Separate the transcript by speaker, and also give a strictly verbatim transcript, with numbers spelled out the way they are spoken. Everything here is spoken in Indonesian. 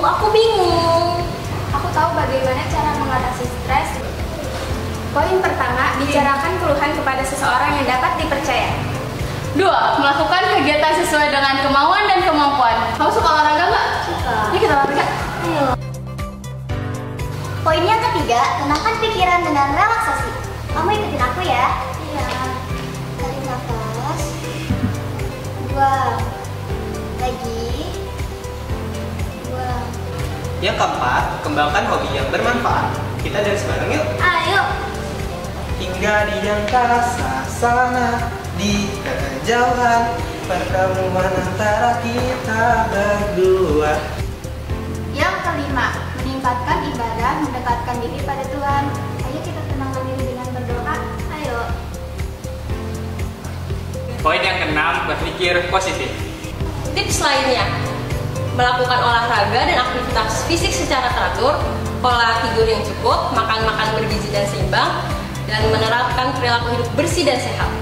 Speaker 1: aku bingung.
Speaker 2: Aku tahu bagaimana cara mengatasi stres. Poin pertama, bicarakan keluhan kepada seseorang yang dapat dipercaya.
Speaker 1: Dua, melakukan kegiatan sesuai dengan kemauan dan kemampuan. Kamu suka olahraga nggak?
Speaker 2: Suka.
Speaker 1: Yuk kita olahraga.
Speaker 2: Ayo. Poin yang ketiga, tenangkan pikiran dengan relaksasi. Kamu ikutin aku ya. Iya. Tarik nafas. Buang. Lagi. Buang.
Speaker 3: Yang keempat, kembangkan hobi yang bermanfaat. Kita dance bareng yuk.
Speaker 2: Ayo.
Speaker 3: Hingga di angkasa sana, di kejauhan, pertemuan antara kita berdua.
Speaker 2: Yang kelima, meningkatkan ibadah, mendekatkan diri pada Tuhan. Ayo kita tenangkan diri dengan berdoa. Ayo.
Speaker 4: Poin yang keenam, berpikir positif.
Speaker 1: Tips lainnya, melakukan olahraga dan aktivitas fisik secara teratur, pola tidur yang cukup, makan-makan bergizi dan seimbang, dan menerapkan perilaku hidup bersih dan sehat.